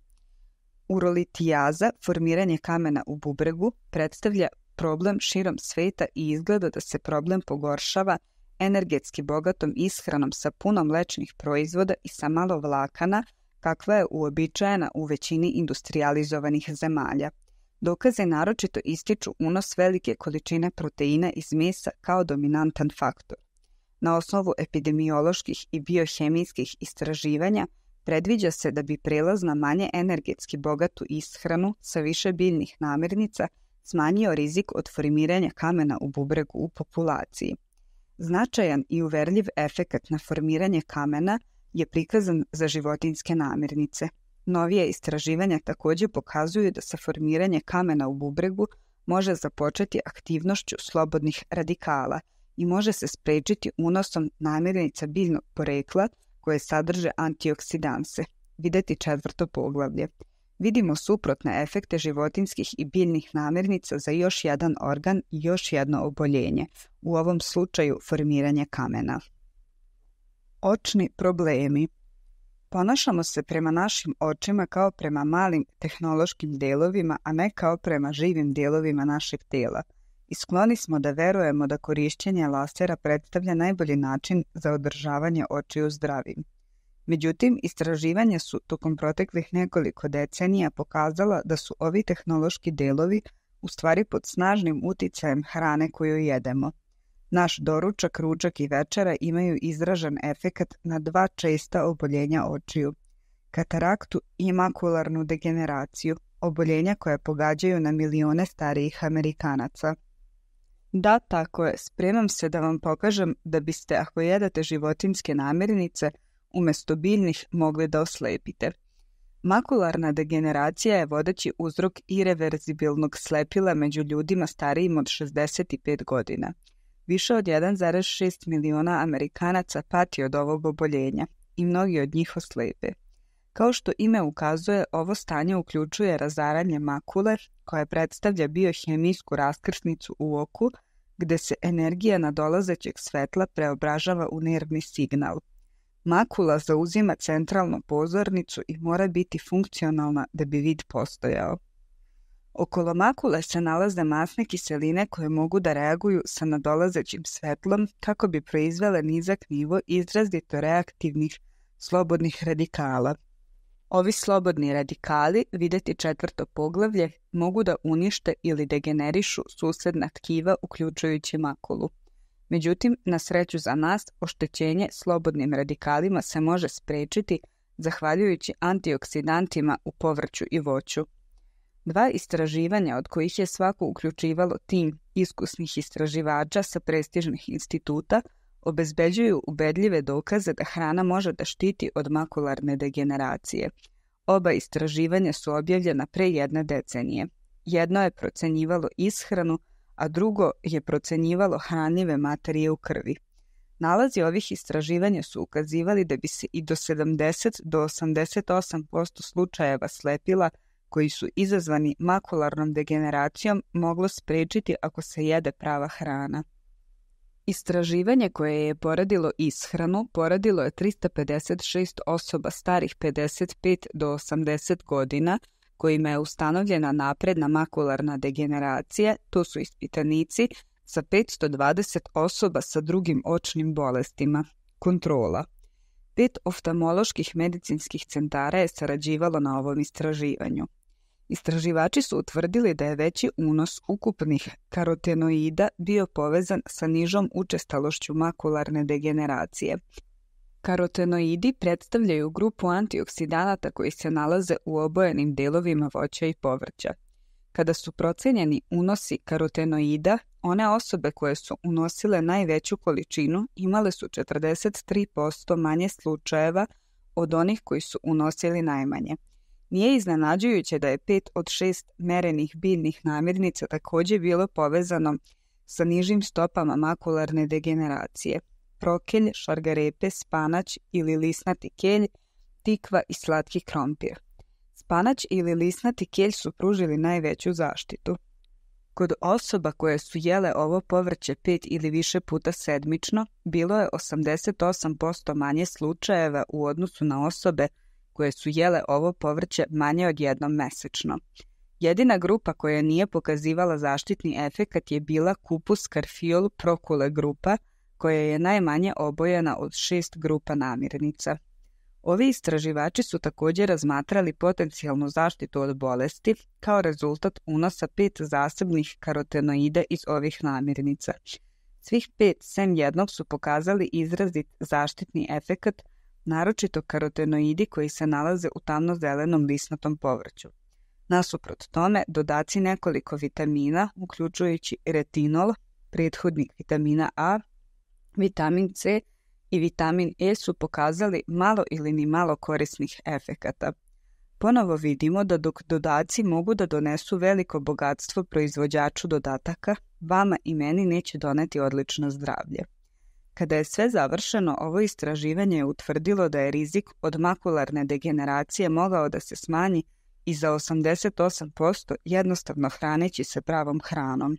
Urolitijaza, formiranje kamena u bubregu, predstavlja problem širom sveta i izgleda da se problem pogoršava energetski bogatom ishranom sa puno mlečnih proizvoda i sa malo vlakana, kakva je uobičajena u većini industrializovanih zemalja. Dokaze naročito ističu unos velike količine proteina iz mesa kao dominantan faktor. Na osnovu epidemioloških i biohemijskih istraživanja predviđa se da bi prelaz na manje energetski bogatu ishranu sa više biljnih namirnica smanjio rizik od formiranja kamena u bubregu u populaciji. Značajan i uverljiv efekat na formiranje kamena je prikazan za životinjske namirnice. Novije istraživanja također pokazuju da se formiranje kamena u bubregu može započeti aktivnošću slobodnih radikala i može se sprečiti unosom namirnica biljnog porekla koje sadrže antioksidanse. Videti četvrto poglavlje. Vidimo suprotne efekte životinjskih i biljnih namirnica za još jedan organ i još jedno oboljenje, u ovom slučaju formiranje kamena. Očni problemi. Ponašamo se prema našim očima kao prema malim tehnološkim delovima, a ne kao prema živim delovima našeg tela. I skloni smo da verujemo da korišćenje lasera predstavlja najbolji način za održavanje očiju zdravim. Međutim, istraživanja su tokom proteklih nekoliko decenija pokazala da su ovi tehnološki delovi u stvari pod snažnim uticajem hrane koju jedemo. Naš doručak, ručak i večera imaju izražen efekat na dva česta oboljenja očiju: kataraktu i makularnu degeneraciju, oboljenja koje pogađaju na milione starijih Amerikanaca. Da, tako je, spremam se da vam pokažem da biste, ako jedete životinjske namirnice, umjesto biljnih mogli da oslepite. Makularna degeneracija je vodeći uzrok ireverzibilnog slepila među ljudima starijim od šezdeset pet godina. Više od jedan zarez šest miliona Amerikanaca pati od ovog oboljenja i mnogi od njih oslepe. Kao što ime ukazuje, ovo stanje uključuje razaranje makule, koja predstavlja biohemijsku raskrsnicu u oku, gde se energija nadolazećeg svetla preobražava u nervni signal. Makula zauzima centralnu pozornicu i mora biti funkcionalna da bi vid postojao. Okolo makule se nalaze masne kiseline koje mogu da reaguju sa nadolazećim svetlom kako bi proizvele nizak nivo izrazito reaktivnih slobodnih radikala. Ovi slobodni radikali, videti četvrto poglavlje, mogu da unište ili degenerišu susedna tkiva uključujući makulu. Međutim, na sreću za nas, oštećenje slobodnim radikalima se može sprečiti zahvaljujući antioksidantima u povrću i voću. Dva istraživanja, od kojih je svako uključivalo tim iskusnih istraživača sa prestižnih instituta, obezbeđuju ubedljive dokaze da hrana može da štiti od makularne degeneracije. Oba istraživanja su objavljena pre jedne decenije. Jedno je procenjivalo ishranu, a drugo je procenjivalo hranljive materije u krvi. Nalazi ovih istraživanja su ukazivali da bi se i do sedamdeset do osamdeset osam posto slučajeva slepila koji su izazvani makularnom degeneracijom moglo sprečiti ako se jede prava hrana. Istraživanje koje je poredilo ishranu poredilo je trista pedeset šest osoba starih pedeset pet do osamdeset godina kojima je ustanovljena napredna makularna degeneracija, to su ispitanici sa petsto dvadeset osoba sa drugim očnim bolestima. Kontrola. Pet oftalmoloških medicinskih centara je sarađivalo na ovom istraživanju. Istraživači su utvrdili da je veći unos ukupnih karotenoida bio povezan sa nižom učestalošću makularne degeneracije. Karotenoidi predstavljaju grupu antioksidanata koji se nalaze u obojenim delovima voća i povrća. Kada su procenjeni unosi karotenoida, one osobe koje su unosile najveću količinu imale su četrdeset tri posto manje slučajeva od onih koji su unosili najmanje. Nije iznenađujuće da je pet od šest merenih biljnih namirnica također bilo povezano sa nižim stopama makularne degeneracije. Prokelj, šargarepe, spanać ili lisnati kelj, tikva i slatki krompir. Spanać ili lisnati kelj su pružili najveću zaštitu. Kod osoba koje su jele ovo povrće pet ili više puta sedmično, bilo je osamdeset osam posto manje slučajeva u odnosu na osobe koje su jele ovo povrće manje od jednom mesečno. Jedina grupa koja nije pokazivala zaštitni efekat je bila Kupus Carfiol Procule grupa, koja je najmanje obojena od šest grupa namirnica. Ovi istraživači su također razmatrali potencijalnu zaštitu od bolesti kao rezultat unosa pet zasebnih karotenoida iz ovih namirnica. Svih pet, sem jednog, su pokazali izrazit zaštitni efekat, naročito karotenoidi koji se nalaze u tamno-zelenom lisnatom povrću. Nasuprot tome, dodaci nekoliko vitamina, uključujući retinol, prethodnik vitamina A, vitamin C i vitamin E su pokazali malo ili ni malo korisnih efekata. Ponovo vidimo da dok dodaci mogu da donesu veliko bogatstvo proizvođaču dodataka, vama i meni neće doneti odlično zdravlje. Kada je sve završeno, ovo istraživanje je utvrdilo da je rizik od makularne degeneracije mogao da se smanji i za osamdeset osam posto jednostavno hraneći se pravom hranom.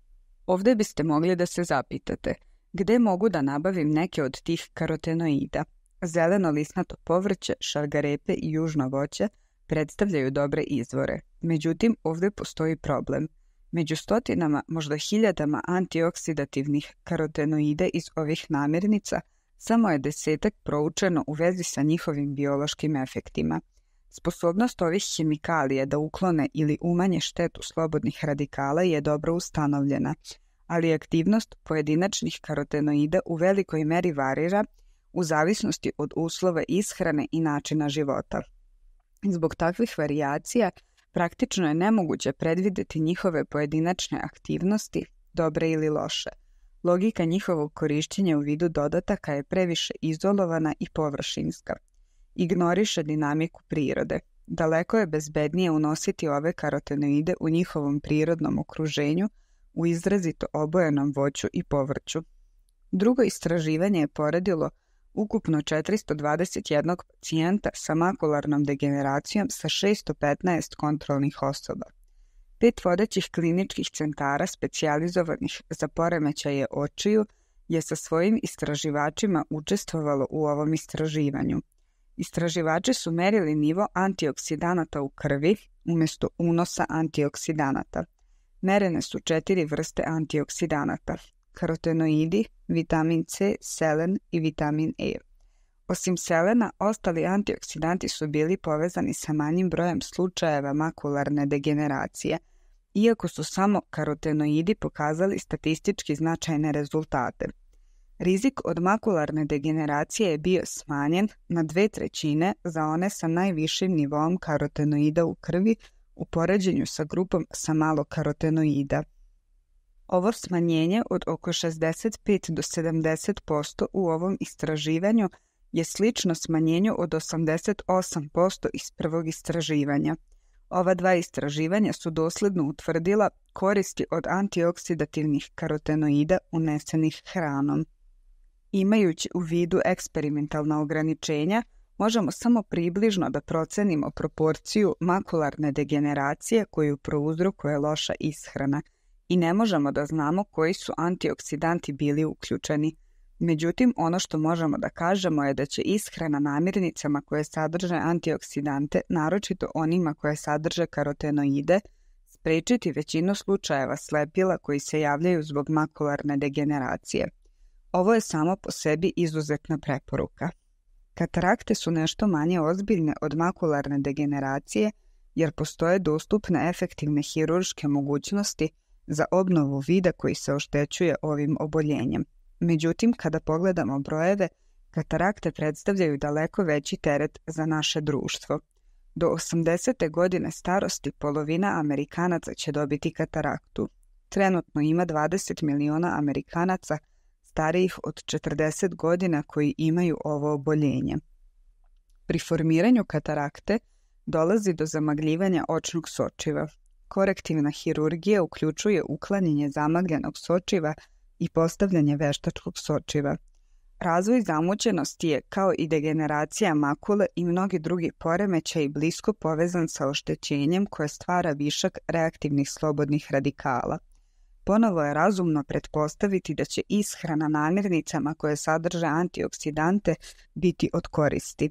Ovdje biste mogli da se zapitate, gde mogu da nabavim neke od tih karotenoida? Zeleno lisnato povrće, šargarepe i južno voće predstavljaju dobre izvore. Međutim, ovdje postoji problem. Među stotinama, možda hiljadama antioksidativnih karotenoida iz ovih namirnica, samo je desetak proučeno u vezi sa njihovim biološkim efektima. Sposobnost ovih hemikalija da uklone ili umanje štetu slobodnih radikala je dobro ustanovljena, ali aktivnost pojedinačnih karotenoida u velikoj meri varira u zavisnosti od uslova ishrane i načina života. Zbog takvih varijacija, praktično je nemoguće predvideti njihove pojedinačne aktivnosti, dobre ili loše. Logika njihovog korišćenja u vidu dodataka je previše izolovana i površinska. Ignoriše dinamiku prirode. Daleko je bezbednije unositi ove karotenoide u njihovom prirodnom okruženju, u izrazito obojenom voću i povrću. Drugo istraživanje je poredilo ukupno četiristo dvadeset jedan pacijenta sa makularnom degeneracijom sa šesto petnaest kontrolnih osoba. Pet vodećih kliničkih centara specijalizovanih za poremećaje očiju je sa svojim istraživačima učestvovalo u ovom istraživanju. Istraživači su merili nivo antioksidanata u krvi umjesto unosa antioksidanata. Merene su četiri vrste antioksidanata: karotenoidi, vitamin C, selen i vitamin E. Osim selena, ostali antioksidanti su bili povezani sa manjim brojem slučajeva makularne degeneracije, iako su samo karotenoidi pokazali statistički značajne rezultate. Rizik od makularne degeneracije je bio smanjen na dve trećine za one sa najvišim nivom karotenoida u krvi u poređenju sa grupom sa malo karotenoida. Ovo smanjenje od oko šezdeset pet do sedamdeset posto u ovom istraživanju je slično smanjenju od osamdeset osam posto iz prvog istraživanja. Ova dva istraživanja su dosledno utvrdila koristi od antioksidativnih karotenoida unesenih hranom. Imajući u vidu eksperimentalna ograničenja, možemo samo približno da procenimo proporciju makularne degeneracije koju prouzrokuje loša ishrana i ne možemo da znamo koji su antioksidanti bili uključeni. Međutim, ono što možemo da kažemo je da će ishrana namirnicama koje sadrže antioksidante, naročito onima koje sadrže karotenoide, sprečiti većinu slučajeva slepila koji se javljaju zbog makularne degeneracije. Ovo je samo po sebi izuzetna preporuka. Katarakte su nešto manje ozbiljne od makularne degeneracije jer postoje dostupne efektivne hirurške mogućnosti za obnovu vida koji se oštećuje ovim oboljenjem. Međutim, kada pogledamo brojeve, katarakte predstavljaju daleko veći teret za naše društvo. Do osamdesete godine starosti polovina Amerikanaca će dobiti kataraktu. Trenutno ima dvadeset miliona Amerikanaca starijih od četrdeset godina koji imaju ovo oboljenje. Pri formiranju katarakte dolazi do zamagljivanja očnog sočiva. Korektivna hirurgija uključuje uklanjanje zamagljenog sočiva i postavljanje veštačkog sočiva. Razvoj zamućenosti je, kao i degeneracija makule i mnogi drugi poremećaji, blisko povezan sa oštećenjem koje stvara višak reaktivnih slobodnih radikala. Ponovo je razumno pretpostaviti da će ishrana namirnicama koje sadrže antioksidante biti od koristi.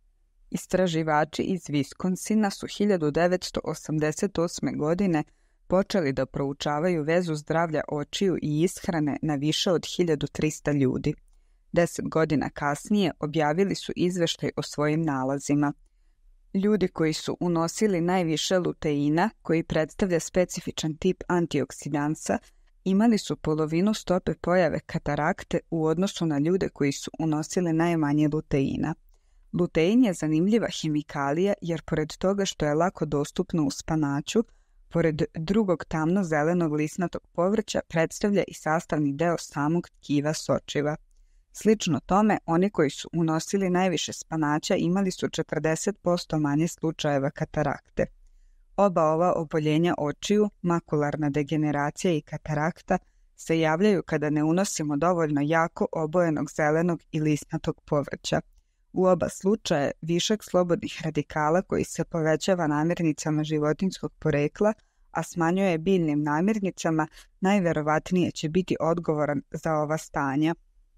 Istraživači iz Viskonsina su hiljadu devetsto osamdeset osme. godine počeli da proučavaju vezu zdravlja očiju i ishrane na više od hiljadu trista ljudi. Deset godina kasnije objavili su izveštaj o svojim nalazima. Ljudi koji su unosili najviše luteina, koji predstavlja specifičan tip antioksidansa, imali su polovinu stope pojave katarakte u odnosu na ljude koji su unosili najmanje luteina. Lutein je zanimljiva hemikalija jer pored toga što je lako dostupno u spanaću, pored drugog tamno-zelenog lisnatog povrća predstavlja i sastavni deo samog tkiva sočiva. Slično tome, oni koji su unosili najviše spanaća imali su četrdeset posto manje slučajeva katarakte. Oba ova oboljenja očiju, makularna degeneracija i katarakta, se javljaju kada ne unosimo dovoljno jako obojenog zelenog i lisnatog povrća. U oba slučaja višak slobodnih radikala koji se povećava namirnicama životinjskog porekla, a smanjuje biljnim namirnicama, najverovatnije će biti odgovoran za ova stanja.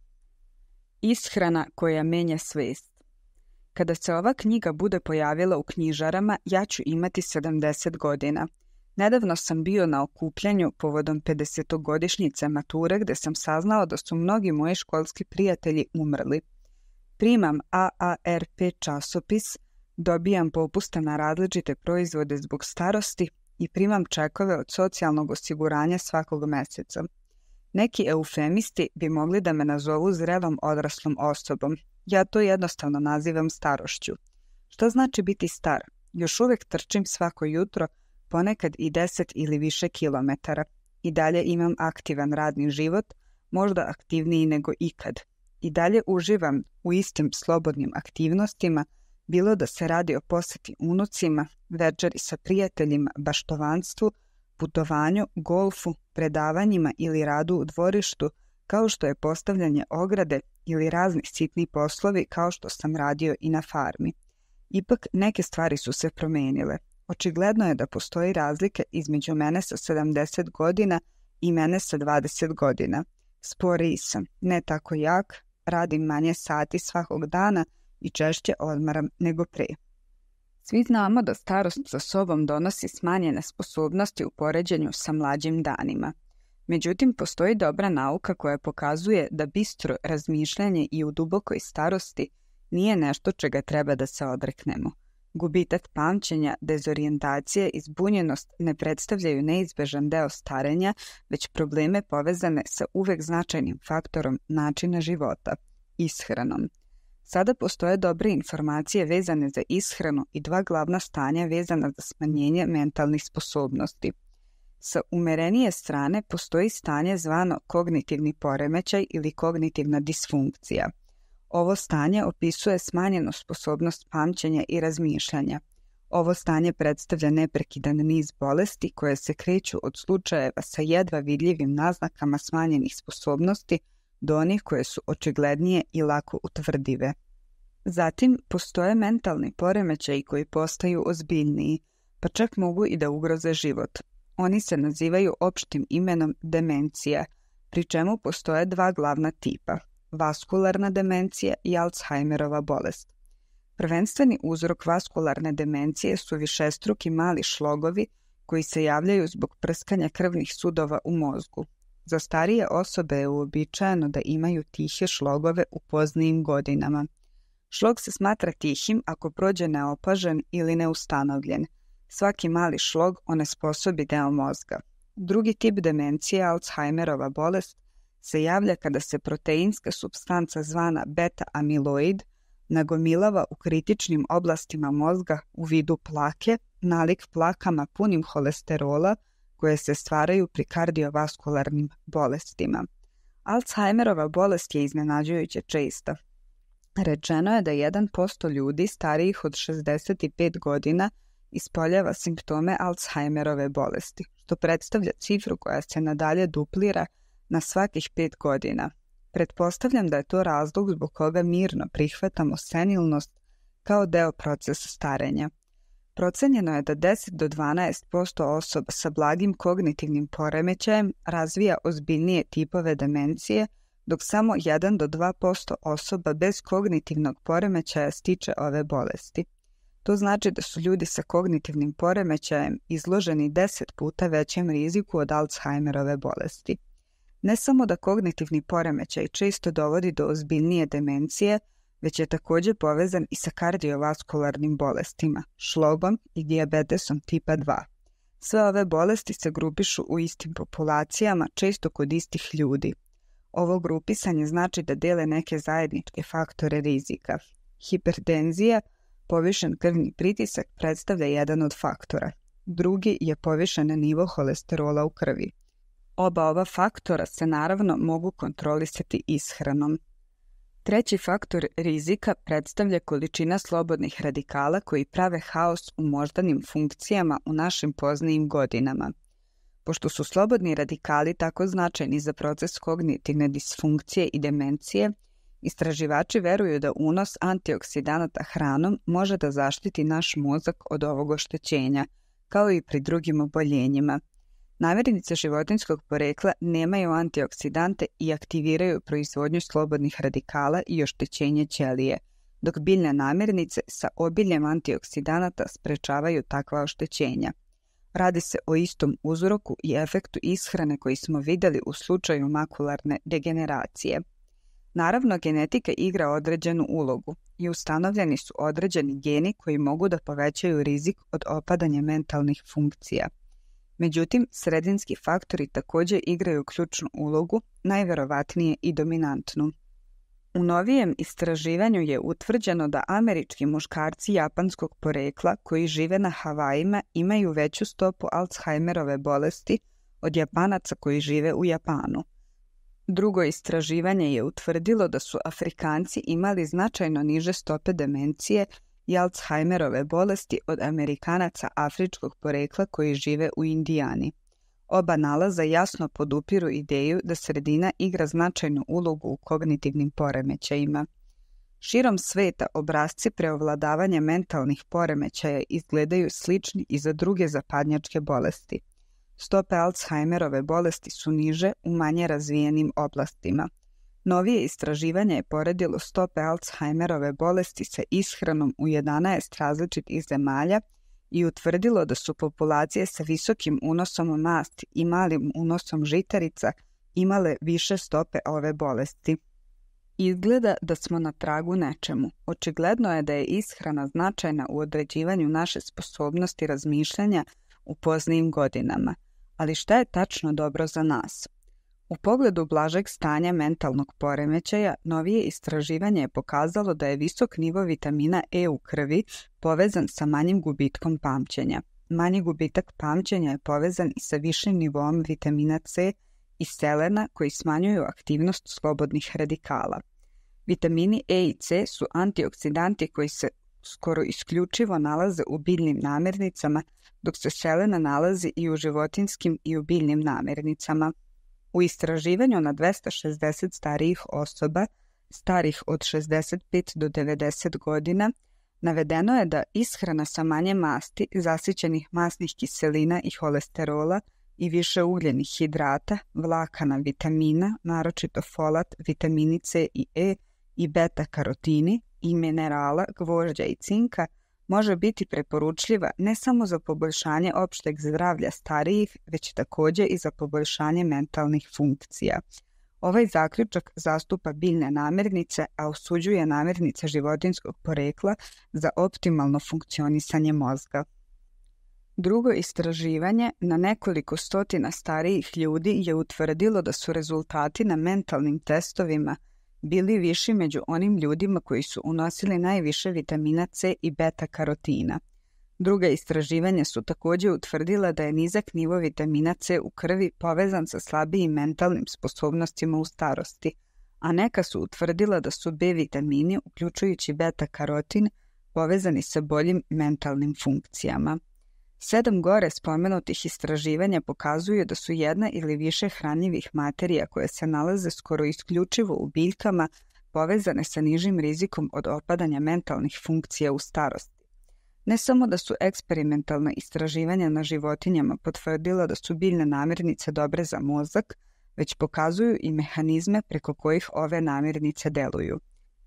Ishrana koja menja svest. Kada se ova knjiga bude pojavila u knjižarama, ja ću imati sedamdeset godina. Nedavno sam bio na okupljanju povodom pedesetogodišnjice mature gde sam saznao da su mnogi moji školski prijatelji umrli. Primam A A R P časopis, dobijam popuste na različite proizvode zbog starosti i primam čekove od socijalnog osiguranja svakog meseca. Neki eufemisti bi mogli da me nazovu zrelom odraslom osobom. Ja to jednostavno nazivam starošću. Šta znači biti star? Još uvek trčim svako jutro, ponekad i deset ili više kilometara. I dalje imam aktivan radni život, možda aktivniji nego ikad. I dalje uživam u istim slobodnim aktivnostima, bilo da se radi o poseti unucima, večeri sa prijateljima, baštovanstvu, putovanju, golfu, predavanjima ili radu u dvorištu, kao što je postavljanje ograde ili razni sitni poslovi kao što sam radio i na farmi. Ipak neke stvari su se promenile. Očigledno je da postoji razlika između mene sa sedamdeset godina i mene sa dvadeset godina. Sporiji sam, ne tako jak, radim manje sati svakog dana i češće odmaram nego pre. Svi znamo da starost sa sobom donosi smanjene sposobnosti u poređenju sa mlađim danima. Međutim, postoji dobra nauka koja pokazuje da bistro razmišljanje i u dubokoj starosti nije nešto čega treba da se odreknemo. Gubitak pamćenja, dezorijentacija i zbunjenost ne predstavljaju neizbežan deo starenja, već probleme povezane sa uvek značajnim faktorom načina života – ishranom. Sada postoje dobre informacije vezane za ishranu i dva glavna stanja vezana za smanjenje mentalnih sposobnosti. Sa umerenije strane postoji stanje zvano kognitivni poremećaj ili kognitivna disfunkcija. Ovo stanje opisuje smanjenu sposobnost pamćenja i razmišljanja. Ovo stanje predstavlja neprekidan niz bolesti koje se kreću od slučajeva sa jedva vidljivim naznakama smanjenih sposobnosti do onih koje su očiglednije i lako utvrdive. Zatim, postoje mentalni poremećaji koji postaju ozbiljniji, pa čak mogu i da ugroze život. Oni se nazivaju opštim imenom demencija, pri čemu postoje dva glavna tipa – vaskularna demencija i Alzheimerova bolest. Prvenstveni uzrok vaskularne demencije su višestruki mali šlogovi koji se javljaju zbog prskanja krvnih sudova u mozgu. Za starije osobe je uobičajeno da imaju tihe šlogove u poznijim godinama. Šlog se smatra tihim ako prođe neopažen ili neustanovljen. Svaki mali šlog onesposobi deo mozga. Drugi tip demencije, Alzheimerova bolest, se javlja kada se proteinska supstanca zvana beta-amiloid nagomilava u kritičnim oblastima mozga u vidu plake, nalik plakama punim holesterola koje se stvaraju pri kardiovaskularnim bolestima. Alzheimerova bolest je iznenađujuće česta. Rečeno je da jedan posto ljudi starijih od šezdeset pet godina ispoljava simptome Alzheimerove bolesti, što predstavlja cifru koja se nadalje duplira na svakih pet godina. Pretpostavljam da je to razlog zbog koga mirno prihvatamo senilnost kao deo procesa starenja. Procenjeno je da deset do dvanaest posto osoba sa blagim kognitivnim poremećajem razvija ozbiljnije tipove demencije, dok samo jedan do dva posto osoba bez kognitivnog poremećaja stiče ove bolesti. To znači da su ljudi sa kognitivnim poremećajem izloženi deset puta većem riziku od Alzheimerove bolesti. Ne samo da kognitivni poremećaj često dovodi do ozbiljnije demencije, već je također povezan i sa kardiovaskularnim bolestima, šlogom i dijabetesom tipa dva. Sve ove bolesti se grupišu u istim populacijama, često kod istih ljudi. Ovo grupisanje znači da dele neke zajedničke faktore rizika. Hipertenzija, povišen krvni pritisak, predstavlja jedan od faktora. Drugi je povišen nivo holesterola u krvi. Oba ova faktora se naravno mogu kontrolisati ishranom. Treći faktor rizika predstavlja količina slobodnih radikala koji prave haos u moždanim funkcijama u našim poznijim godinama. Pošto su slobodni radikali tako značajni za proces kognitivne disfunkcije i demencije, istraživači veruju da unos antioksidanata hranom može da zaštiti naš mozak od ovog oštećenja, kao i pri drugim oboljenjima. Namirnice životinjskog porekla nemaju antioksidante i aktiviraju proizvodnju slobodnih radikala i oštećenje ćelije, dok biljne namirnice sa obiljem antioksidanata sprečavaju takva oštećenja. Radi se o istom uzroku i efektu ishrane koji smo vidjeli u slučaju makularne degeneracije. Naravno, genetika igra određenu ulogu i ustanovljeni su određeni geni koji mogu da povećaju rizik od opadanja mentalnih funkcija. Međutim, sredinski faktori također igraju ključnu ulogu, najverovatnije i dominantnu. U novijem istraživanju je utvrđeno da američki muškarci japanskog porekla koji žive na Havajima imaju veću stopu Alzheimerove bolesti od Japanaca koji žive u Japanu. Drugo istraživanje je utvrdilo da su Afrikanci imali značajno niže stope demencije i Alzheimerove bolesti od Amerikanaca afričkog porekla koji žive u Indijani. Oba nalaza jasno podupiru ideju da sredina igra značajnu ulogu u kognitivnim poremećajima. Širom sveta obrasci preovladavanja mentalnih poremećaja izgledaju slični i za druge zapadnjačke bolesti. Stope Alzheimerove bolesti su niže u manje razvijenim oblastima. Novije istraživanje je poredilo stope Alzheimerove bolesti sa ishranom u jedanaest različitih zemalja i utvrdilo da su populacije sa visokim unosom masti i malim unosom žitarica imale više stope ove bolesti. Izgleda da smo na tragu nečemu. Očigledno je da je ishrana značajna u određivanju naše sposobnosti razmišljanja u poznijim godinama. Ali šta je tačno dobro za nas? U pogledu blažeg stanja mentalnog poremećaja, novije istraživanje je pokazalo da je visok nivo vitamina E u krvi povezan sa manjim gubitkom pamćenja. Manji gubitak pamćenja je povezan i sa višim nivom vitamina C i selena koji smanjuju aktivnost slobodnih radikala. Vitamini E i C su antioksidanti koji se skoro isključivo nalaze u biljnim namirnicama, dok se selena nalazi i u životinjskim i u biljnim namirnicama. U istraživanju na dvesta šezdeset starijih osoba, starih od šezdeset pet do devedeset godina, navedeno je da ishrana sa manje masti, zasićenih masnih kiselina i holesterola i više ugljenih hidrata, vlakana, vitamina, naročito folat, vitamini C i E i beta-karotini i minerala, gvožđa i cinka, može biti preporučljiva ne samo za poboljšanje opšteg zdravlja starijih, već također i za poboljšanje mentalnih funkcija. Ovaj zaključak zastupa biljne namirnice, a osuđuje namirnice životinjskog porekla za optimalno funkcionisanje mozga. Drugo istraživanje na nekoliko stotina starijih ljudi je utvrdilo da su rezultati na mentalnim testovima bili viši među onim ljudima koji su unosili najviše vitamina C i beta-karotina. Druga istraživanja su također utvrdila da je nizak nivo vitamina C u krvi povezan sa slabijim mentalnim sposobnostima u starosti, a neka su utvrdila da su B vitamini, uključujući beta-karotin, povezani sa boljim mentalnim funkcijama. Sedam gore spomenutih istraživanja pokazuju da su jedna ili više hranjivih materija koje se nalaze skoro isključivo u biljkama povezane sa nižim rizikom od opadanja mentalnih funkcija u starosti. Ne samo da su eksperimentalna istraživanja na životinjama potvrdila da su biljne namirnice dobre za mozak, već pokazuju i mehanizme preko kojih ove namirnice deluju.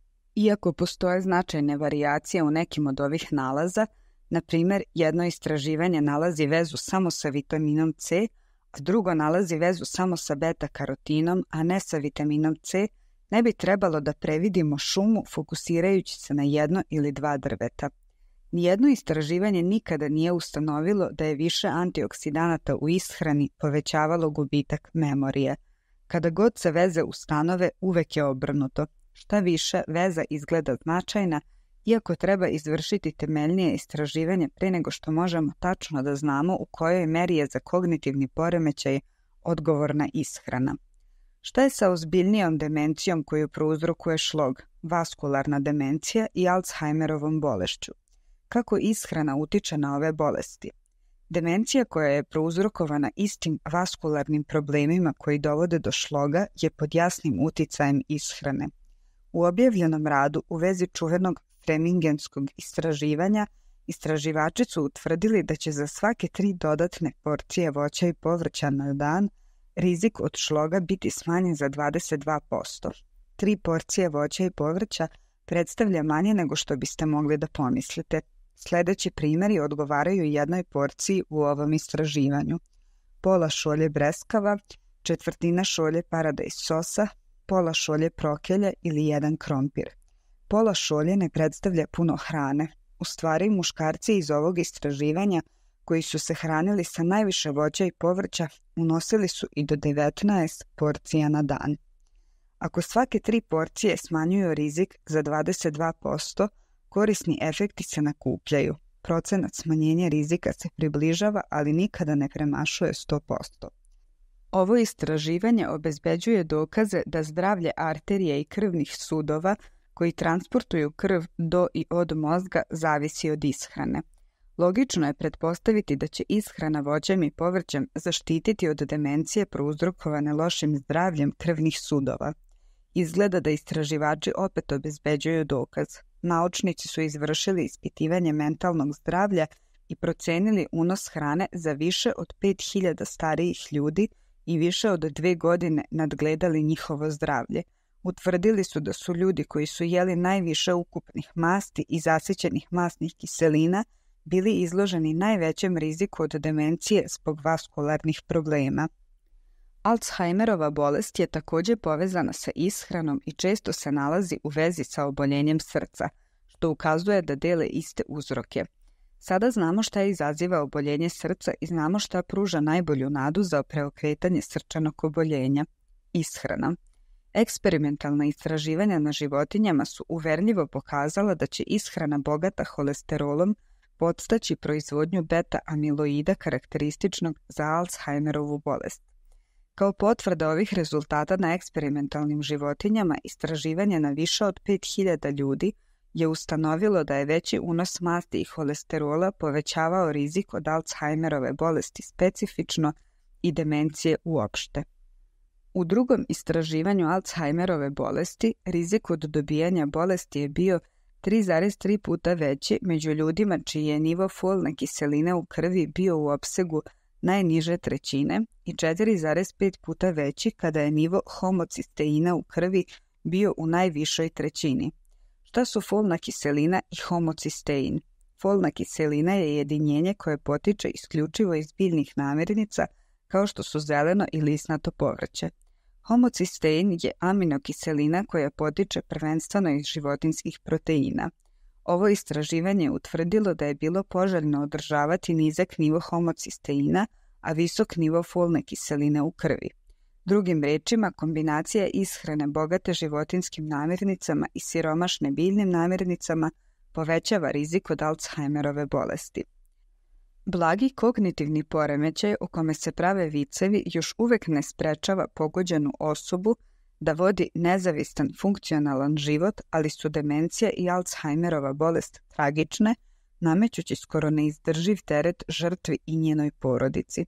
Iako postoje značajne varijacije u nekim od ovih nalaza, na primjer, jedno istraživanje nalazi vezu samo sa vitaminom C, a drugo nalazi vezu samo sa beta-karotinom, a ne sa vitaminom C, ne bi trebalo da previdimo šumu fokusirajući se na jedno ili dva drveta. Nijedno istraživanje nikada nije ustanovilo da je više antioksidanata u ishrani povećavalo gubitak memorije. Kada god se veze ustanove, uvek je obrnuto. Šta više, veza izgleda značajna, iako treba izvršiti temeljnije istraživanje pre nego što možemo tačno da znamo u kojoj meri je za kognitivni poremećaj odgovorna ishrana. Šta je sa ozbiljnijom demencijom koju prouzrokuje šlog, vaskularna demencija i Alzheimerovom bolešću? Kako ishrana utiče na ove bolesti? Demencija koja je prouzrokovana istim vaskularnim problemima koji dovode do šloga je pod jasnim uticajem ishrane. U objavljenom radu u vezi čuvenog Fremingenskog istraživanja, istraživači su utvrdili da će za svake tri dodatne porcije voća i povrća na dan rizik od šloga biti smanjen za dvadeset dva posto. Tri porcije voća i povrća predstavlja manje nego što biste mogli da pomislite. Sljedeći primjeri odgovaraju jednoj porciji u ovom istraživanju. Pola šolje breskava, četvrtina šolje paradajz sosa, pola šolje prokelja ili jedan krompir. Pola šolje ne predstavlja puno hrane. U stvari, muškarci iz ovog istraživanja koji su se hranili sa najviše voća i povrća unosili su i do devetnaest porcija na dan. Ako svake tri porcije smanjuju rizik za dvadeset dva posto, korisni efekti se nakupljaju. Procenat smanjenja rizika se približava, ali nikada ne premašuje sto posto. Ovo istraživanje obezbeđuje dokaze da zdravlje arterija i krvnih sudova koji transportuju krv do i od mozga zavisi od ishrane. Logično je pretpostaviti da će ishrana voćem i povrćem zaštititi od demencije prouzrokovane lošim zdravljem krvnih sudova. Izgleda da istraživači opet obezbeđuju dokaz. Naučnici su izvršili ispitivanje mentalnog zdravlja i procenili unos hrane za više od pet hiljada starijih ljudi i više od dve godine nadgledali njihovo zdravlje. Utvrdili su da su ljudi koji su jeli najviše ukupnih masti i zasićenih masnih kiselina bili izloženi najvećem riziku od demencije zbog vaskularnih problema. Alzheimerova bolest je također povezana sa ishranom i često se nalazi u vezi sa oboljenjem srca, što ukazuje da dele iste uzroke. Sada znamo šta izaziva oboljenje srca i znamo šta pruža najbolju nadu za preokretanje srčanog oboljenja – ishrana. Eksperimentalna istraživanja na životinjama su uverljivo pokazala da će ishrana bogata holesterolom podstaći proizvodnju beta-amiloida karakterističnog za Alzheimerovu bolest. Kao potvrda ovih rezultata na eksperimentalnim životinjama, istraživanje na više od pet hiljada ljudi je ustanovilo da je veći unos masti i holesterola povećavao rizik od Alzheimerove bolesti specifično i demencije uopšte. U drugom istraživanju Alzheimerove bolesti rizik od dobijanja bolesti je bio tri zarez tri puta veći među ljudima čiji je nivo folne kiseline u krvi bio u opsegu najniže trećine i četiri zarez pet puta veći kada je nivo homocisteina u krvi bio u najvišoj trećini. Šta su folna kiselina i homocistein? Folna kiselina je jedinjenje koje potiče isključivo iz biljnih namirnica kao što su zeleno i lisnato povrće. Homocistein je aminokiselina koja potiče prvenstveno iz životinjskih proteina. Ovo istraživanje je utvrdilo da je bilo poželjno održavati nizak nivo homocisteina, a visok nivo folne kiseline u krvi. Drugim rečima, kombinacija ishrane bogate životinjskim namirnicama i siromašne biljnim namirnicama povećava rizik od Alzheimerove bolesti. Blagi kognitivni poremećaj o kome se prave vicevi još uvek ne sprečava pogođenu osobu da vodi nezavistan funkcionalan život, ali su demencija i Alzheimerova bolest tragične, namećući skoro neizdrživ teret žrtvi i njenoj porodici.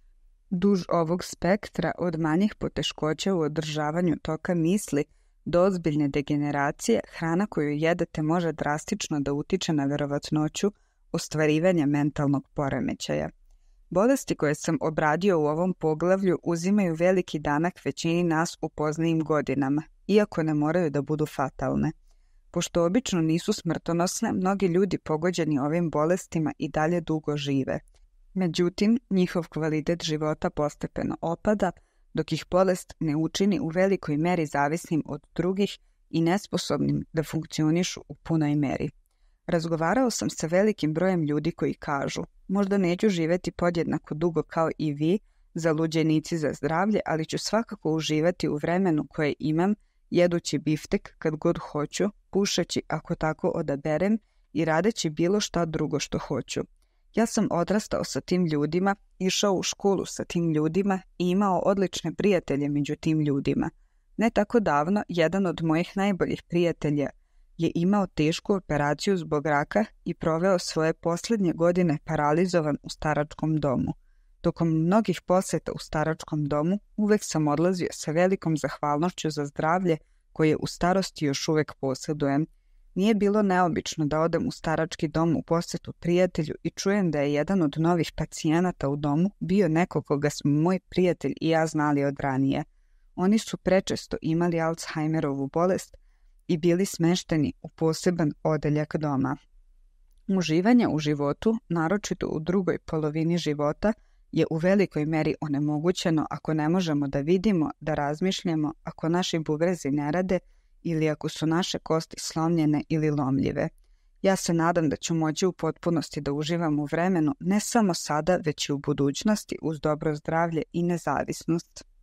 Duž ovog spektra od manjih poteškoća u održavanju toka misli do ozbiljne degeneracije, hrana koju jedete može drastično da utiče na verovatnoću ostvarivanja mentalnog poremećaja. Bolesti koje sam obradio u ovom poglavlju uzimaju veliki danak većini nas u poznijim godinama, iako ne moraju da budu fatalne. Pošto obično nisu smrtonosne, mnogi ljudi pogođeni ovim bolestima i dalje dugo žive. Međutim, njihov kvalitet života postepeno opada, dok ih bolest ne učini u velikoj meri zavisnim od drugih i nesposobnim da funkcionišu u punoj meri. Razgovarao sam sa velikim brojem ljudi koji kažu: možda neću živjeti podjednako dugo kao i vi, zaluđenici za zdravlje, ali ću svakako uživati u vremenu koje imam, jedući biftek kad god hoću, pušeći ako tako odaberem i radeći bilo šta drugo što hoću. Ja sam odrastao sa tim ljudima, išao u školu sa tim ljudima i imao odlične prijatelje među tim ljudima. Ne tako davno, jedan od mojih najboljih prijatelja je imao tešku operaciju zbog raka i proveo svoje posljednje godine paralizovan u staračkom domu. Tokom mnogih posjeta u staračkom domu uvek sam odlazio sa velikom zahvalnošću za zdravlje koje u starosti još uvek posjedujem. Nije bilo neobično da odem u starački dom u posjetu prijatelju i čujem da je jedan od novih pacijenata u domu bio neko koga smo moj prijatelj i ja znali od ranije. Oni su prečesto imali Alzheimerovu bolest i bili smešteni u poseban odeljak doma. Uživanje u životu, naročito u drugoj polovini života, je u velikoj meri onemogućeno ako ne možemo da vidimo, da razmišljamo, ako naši bubrezi ne rade ili ako su naše kosti slomljene ili lomljive. Ja se nadam da ću moći u potpunosti da uživam u vremenu ne samo sada, već i u budućnosti uz dobro zdravlje i nezavisnost.